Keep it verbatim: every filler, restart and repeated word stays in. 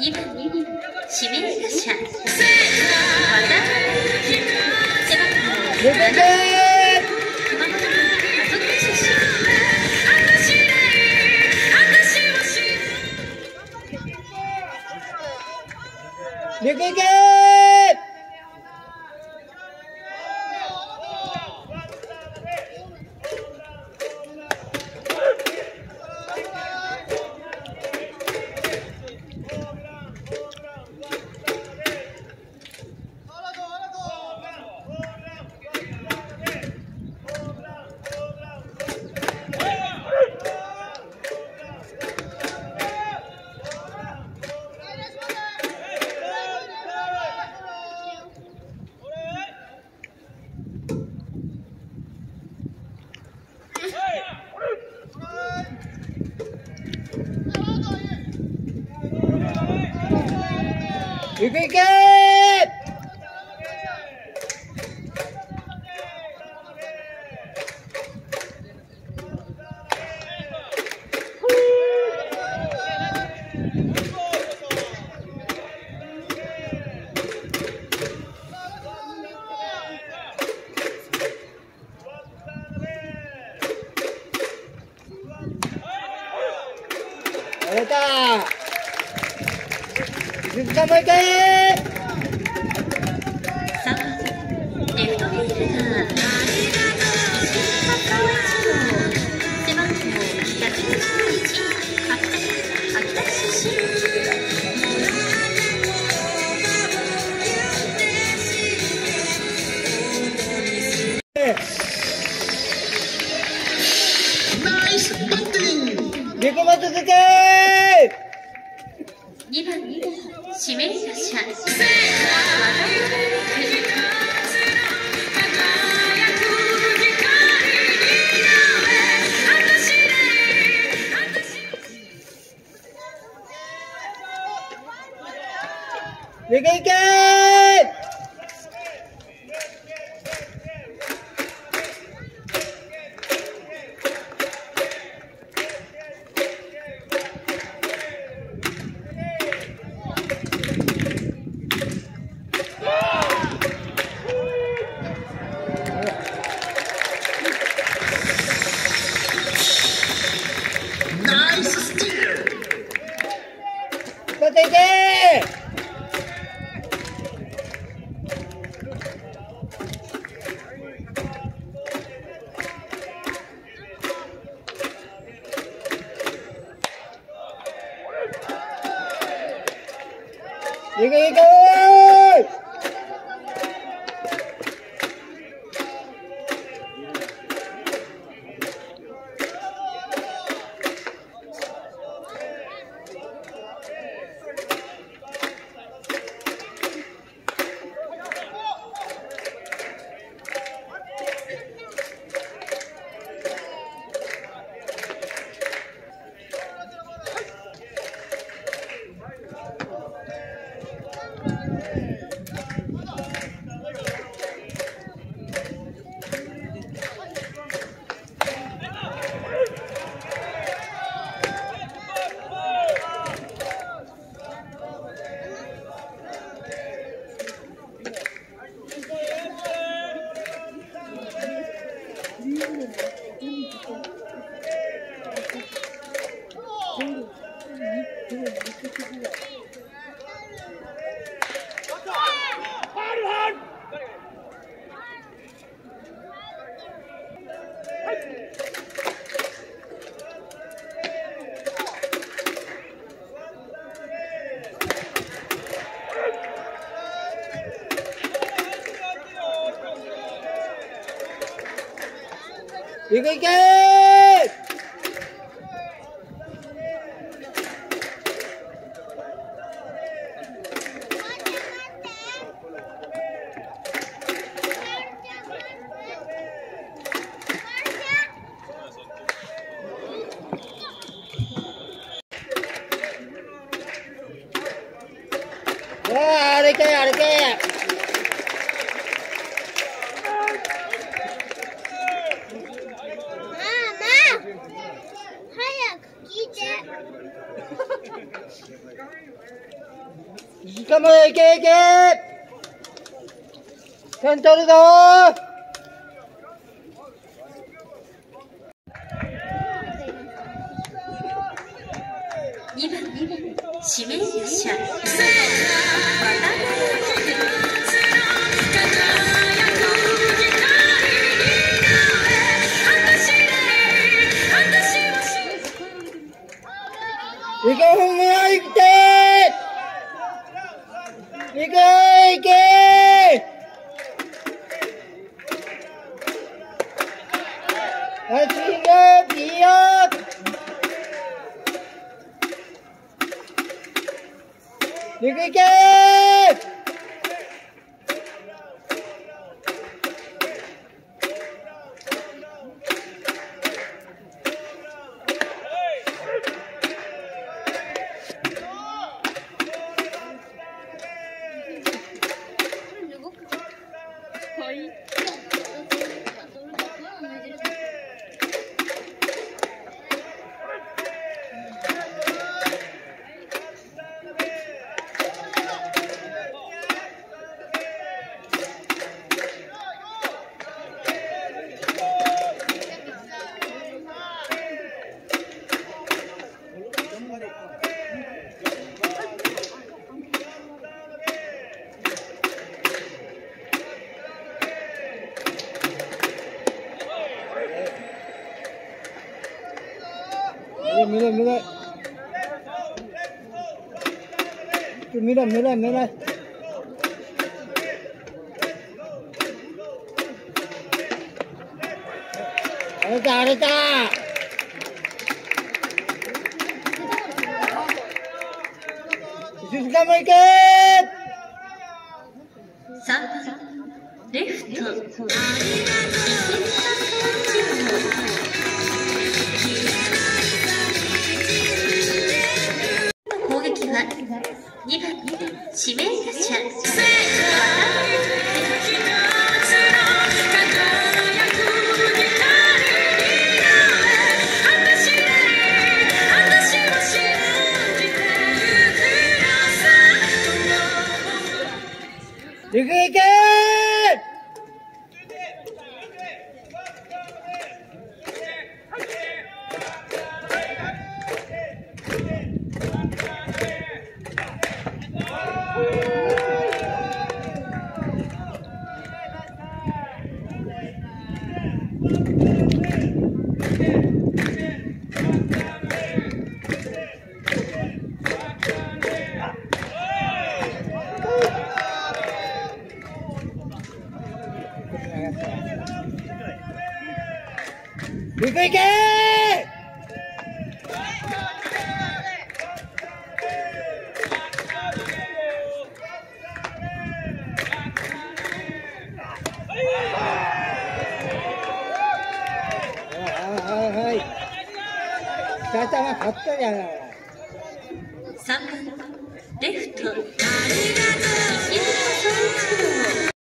にばんに指名打者和田背番号なな熊本県阿蘇区出身。 リクいけいけいけやれた静かもいけさんばんレフトフィールダー石井孝一郎背番号ひゃくにじゅういち秋田市出身。 リクも続けにばん指名打者和田いけいけ取っていけいけいけいけいけあれけあれけ早く聞いて。 石川もいけいけ。点取るぞにばん指名打者いけほんまやいっていけいけ足がいいよいけいけ見れ見れ見れ見れ見れ荒れた荒れた石塚も行けさんばんレフト攻撃はにばん指名打者いけいけいけいけはい二玉勝ったじゃないさんばんレフト